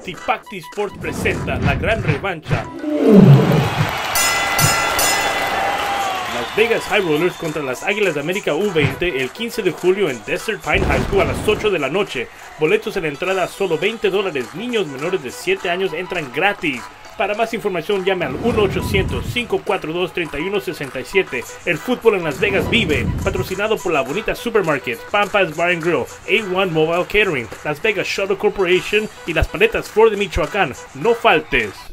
Tipacti Sports presenta la gran revancha. Las Vegas High Rollers contra las Águilas de América U20 el 15 de julio en Desert Pine High School a las 8 de la noche. Boletos en la entrada a solo $20. Niños menores de 7 años entran gratis. Para más información llame al 1-800-542-3167. El fútbol en Las Vegas vive. Patrocinado por la bonita Supermarket, Pampas Bar and Grill, A1 Mobile Catering, Las Vegas Shuttle Corporation y las paletas Flor de Michoacán. No faltes.